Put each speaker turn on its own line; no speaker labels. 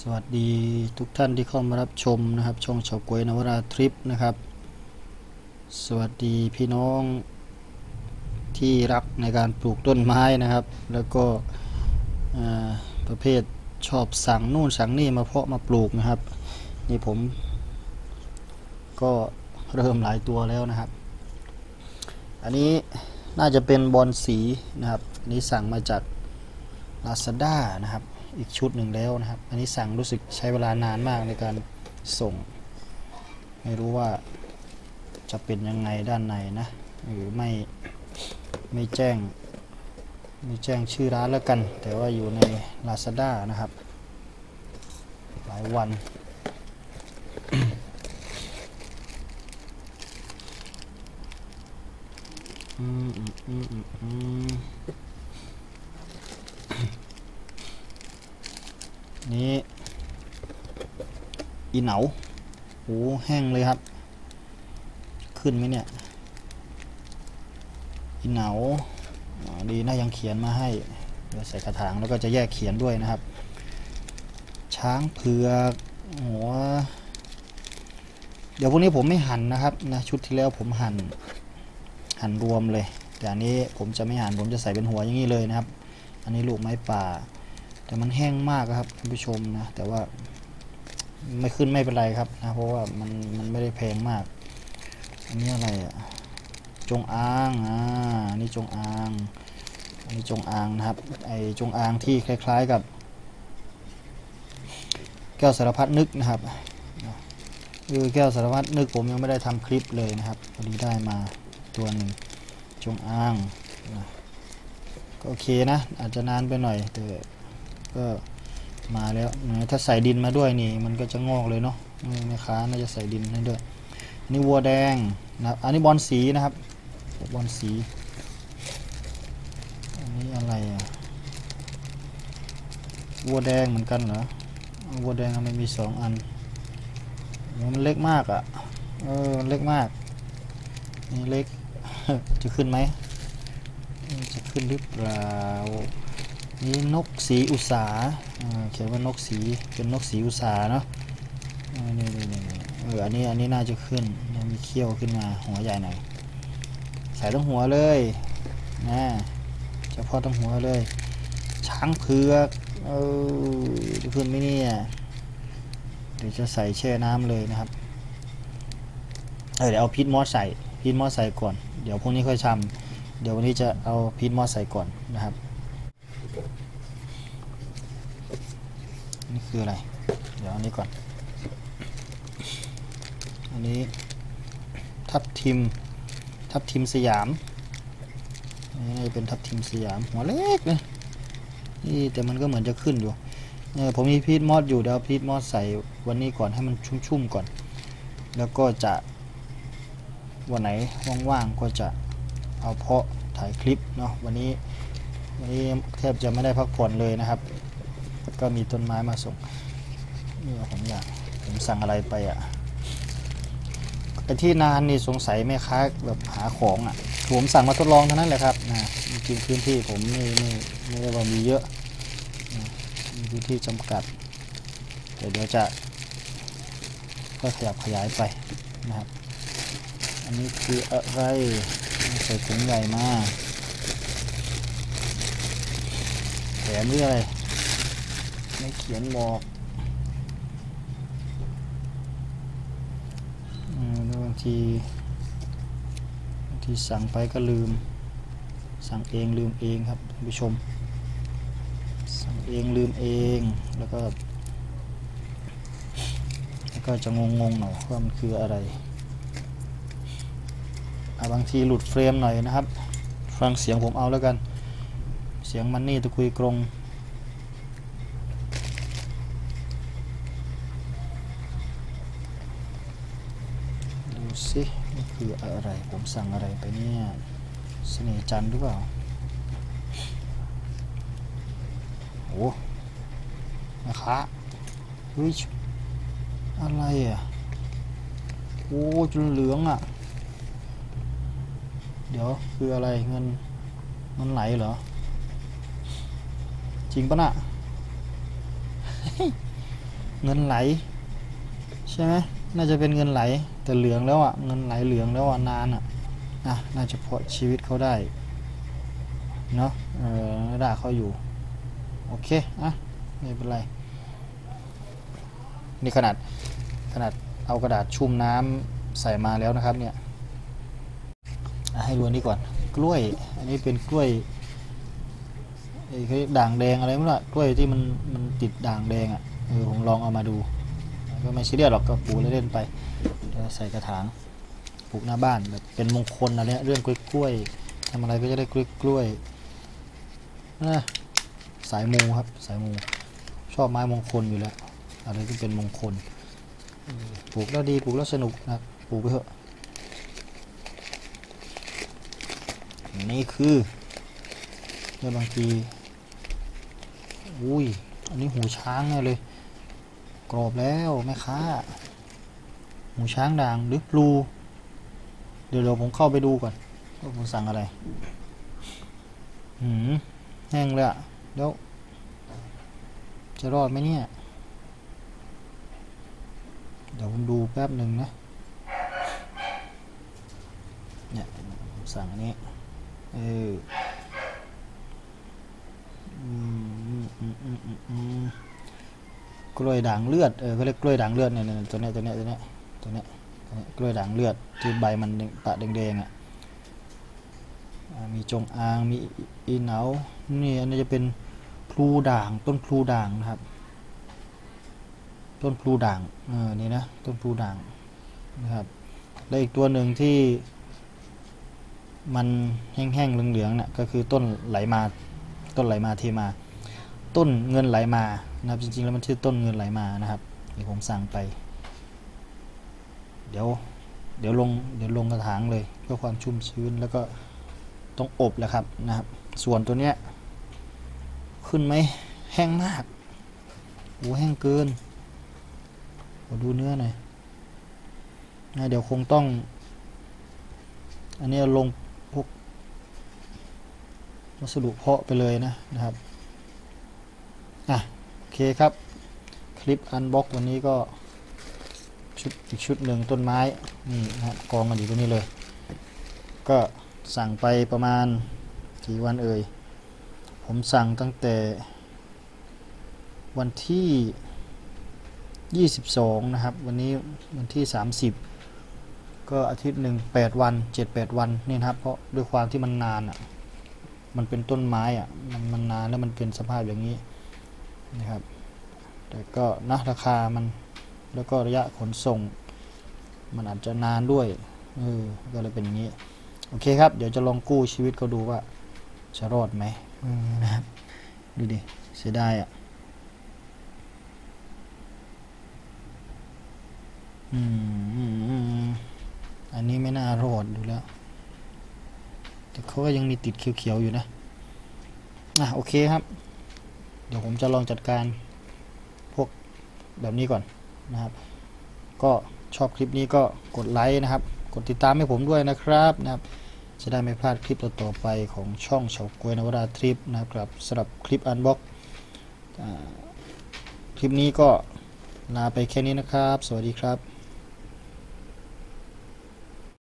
วัสดีทุกท่านที่เข้ามารับชมนะครับช่องเฉาก๊วยนวราทริปนะครับสวัสดีพี่น้องที่รักในการปลูกต้นไม้นะครับแล้วก็ประเภทชอบสั่งนู่นสั่งนี่มาเพาะมาปลูกนะครับนี่ผมก็เริ่มหลายตัวแล้วนะครับอันนี้น่าจะเป็นบอนสีนะครับอันนี้สั่งมาจาก Lazada นะครับอีกชุดหนึ่งแล้วนะครับอันนี้สั่งรู้สึกใช้เวลานานมากในการส่งไม่รู้ว่าจะเป็นยังไงด้านในนะหรือไม่แจ้งชื่อร้านแล้วกันแต่ว่าอยู่ใน Lazada นะครับหลายวัน นี่อีเหนาโอ้แห้งเลยครับขึ้นไหมเนี่ยอีเหนาดีนะยังเขียนมาให้เดี๋ยวใส่กระถางแล้วก็จะแยกเขียนด้วยนะครับช้างเผือกหัวเดี๋ยวพวกนี้ผมไม่หั่นนะครับนะชุดที่แล้วผมหั่นรวมเลยแต่อันนี้ผมจะไม่หั่นผมจะใส่เป็นหัวอย่างนี้เลยนะครับอันนี้ลูกไม้ป่าแต่มันแห้งมากครับท่านผู้ชมนะแต่ว่าไม่ขึ้นไม่เป็นไรครับนะเพราะว่ามันไม่ได้แพงมากอันนี้อะไรอ่ะจงอางอันนี้จงอางอันนี้จงอางนะครับไอจงอางที่คล้ายๆกับแก้วสารพัดนึกนะครับแก้วสารพัดนึกผมยังไม่ได้ทำคลิปเลยนะครับพอดีได้มาตัวหนึ่งจงอางก็โอเคนะอาจจะนานไปหน่อยแต่ก็มาแล้วถ้าใส่ดินมาด้วยนี่มันก็จะงอกเลยเนาะแม่ค้าน่าจะใส่ดินให้ด้วยอันนี้วัวแดงนะครับอันนี้บอลสีนะครับบอลสีอันนี้อะไรอ่ะวัวแดงเหมือนกันเหรอวัวแดงทำไมมี2 อันมันเล็กมากอ่ะเล็กมากนี่เล็ก จะขึ้นไหมจะขึ้นหรือเปล่านี่นกสีอุษาเขียนว่านกสีเป็นนกสีอุษาเนาะนี่อันนี้น่าจะขึ้นมีเขี้ยวขึ้นมาหัวใหญ่หน่อยใส่ทั้งหัวเลยนะเฉพาะทั้งหัวเลยช้างเผือกจะขึ้นไหมเนี่ยเดี๋ยวจะใส่แช่น้ำเลยนะครับเดี๋ยวเอาพีทมอสใส่ก่อนเดี๋ยวพรุ่งนี้ค่อยชำเดี๋ยววันนี้จะเอาพีทมอสใส่ก่อนนะครับนี่คืออะไรเดี๋ยวอันนี้ก่อนอันนี้ทับทิมสยามนี่เป็นทับทิมสยามหัวเล็กนะนี่แต่มันก็เหมือนจะขึ้นอยู่ผมมีพีทมอสอยู่เดี๋ยวพีทมอสใส่วันนี้ก่อนให้มันชุ่มๆก่อนแล้วก็จะวันไหนว่างๆก็จะเอาเพาะถ่ายคลิปเนาะวันนี้แทบจะไม่ได้พักผ่อนเลยนะครับก็มีต้นไม้มาส่งนี่ผมสั่งอะไรไปอ่ะไอ้ที่นานนี่สงสัยแม่ค้าแบบหาของอ่ะผมสั่งมาทดลองเท่านั้นแหละครับนะจริงพื้นที่ผมไม่ได้ว่ามีเยอะมีพื้นที่จำกัดแต่เดี๋ยวจะค่อยขยับขยายไปนะครับอันนี้คืออะไรใส่ถุงใหญ่มาแถมหรืออะไรไม่เขียนบอกบางทีสั่งไปก็ลืมสั่งเองลืมเองครับท่านผู้ชมสั่งเองลืมเองแล้วก็จะงงหน่อยว่ามันคืออะไรบางทีหลุดเฟรมหน่อยนะครับฟังเสียงผมเอาแล้วกันเสียงมันนี่ตะคุยกรงดูสินี่คืออะไรผมสั่งอะไรไปเนี่ยเสน่ห์จันทร์หรือเปล่าโอ้นะคะเฮ้ยอะไรอ่ะโอ้จนเหลืองอ่ะเดี๋ยวคืออะไรเงินมันไหลเหรอจริงปะน่ะเงินไหลใช่ไหมน่าจะเป็นเงินไหลแต่เหลืองแล้วอ่ะเงินไหลเหลืองแล้วอ่ะนานอ่ะน่าจะพอชีวิตเขาได้เนาะด่าเขาอยู่โอเคไม่เป็นไรนี่ขนาดเอากระดาษชุ่มน้ำใส่มาแล้วนะครับเนี่ยให้ดูนี่ก่อนกล้วยอันนี้เป็นกล้วยไอ้ด่างแดงอะไรไม่รู้กล้วยที่มันติดด่างแดงอ่ะผมลองเอามาดูก็ไม่ซีเรียสหรอกก็ปลูกเล่นๆไปใส่กระถางปลูกหน้าบ้านแบบเป็นมงคลอะไรเรื่องกล้วยทำอะไรก็จะได้กล้วยสายมูครับสายมูชอบไม้มงคลอยู่แล้วอะไรที่เป็นมงคลปลูกแล้วดีปลูกแล้วสนุกนะปลูกไปเถอะนี่คือแล้วบางทีอุ้ยอันนี้หูช้างแน่เลยกรอบแล้วแม่ค้าหูช้างด่างหรือพลูเดี๋ยวผมเข้าไปดูก่อนว่าผมสั่งอะไรแห้งเลยอะแล้วจะรอดไหมเนี่ยเดี๋ยวผมดูแป๊บหนึ่งนะเนี่ยสั่งอันนี้กล้วยด่างเลือดเขาเรียกกล้วยด่างเลือดเนี่ยตัวนี้กล้วยด่างเลือดที่ใบมันปะแดงๆอ่ะมีจงอางมีอีเหนานี่อันนี้จะเป็นพลูด่างต้นพลูด่างนะครับต้นพลูด่างนี่นะต้นพลูด่างนะครับและอีกตัวหนึ่งที่มันแห้งๆเหลืองๆเนี่ยก็คือต้นไหลมาเทมาต้นเงินไหลมานะครับจริงๆแล้วมันชื่อต้นเงินไหลมานะครับที่ผมสั่งไปเดี๋ยวลงกระถางเลยเพื่อความชุ่มชื้นแล้วก็ต้องอบแหละครับนะครับส่วนตัวเนี้ยขึ้นไหมแห้งมากโอ้แห้งเกินดูเนื้อหน่อยเดี๋ยวคงต้องอันนี้ลงพวกวัสดุเพาะไปเลยนะครับโอเคครับคลิปอันบ็อกวันนี้ก็อีกชุดหนึ่งต้นไม้นี่นะกองกันอยู่ตรงนี้เลยก็สั่งไปประมาณกี่วันผมสั่งตั้งแต่วันที่22นะครับวันนี้วันที่30ก็อาทิตย์หนึ่ง8 วัน 7-8 วันนี่นะครับเพราะด้วยความที่มันนานมันเป็นต้นไม้มันนานแล้วมันเป็นสภาพอย่างนี้นะครับแต่ก็ราคามันแล้วก็ระยะขนส่งมันอาจจะนานด้วยก็เลยเป็นอย่างนี้โอเคครับเดี๋ยวจะลองกู้ชีวิตเขาดูว่าจะรอดไหมนะครับดูดิเสียดายอันนี้ไม่น่ารอดดูแล้วแต่เขาก็ยังมีติดเขียวๆอยู่นะโอเคครับเดี๋ยวผมจะลองจัดการพวกแบบนี้ก่อนนะครับก็ชอบคลิปนี้ก็กดไลค์นะครับกดติดตามให้ผมด้วยนะครับจะได้ไม่พลาดคลิปต่อไปของช่องเฉาก๊วยนวราทริปนะครับสำหรับคลิปอันบ็อกคลิปนี้ก็ลาไปแค่นี้นะครับสวัสดีครับ